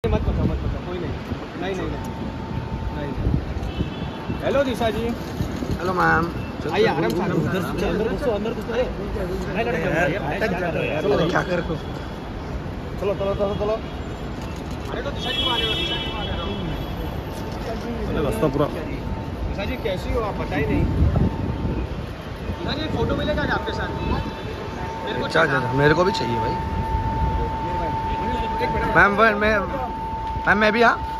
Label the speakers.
Speaker 1: मत पता कोई नहीं। Hello Disha ji.
Speaker 2: Hello ma'am.
Speaker 1: आइए आराम से अंदर
Speaker 2: क्या कर
Speaker 1: चलो। अरे तो दिशा जी को आने रास्ता पूरा। दिशा जी कैसी हो आप बता ही नहीं। दिशा जी फोटो मिलेगा क्या आपके साथ?
Speaker 2: मेरे को भी चाहिए भाई। मैम मैं भी हाँ।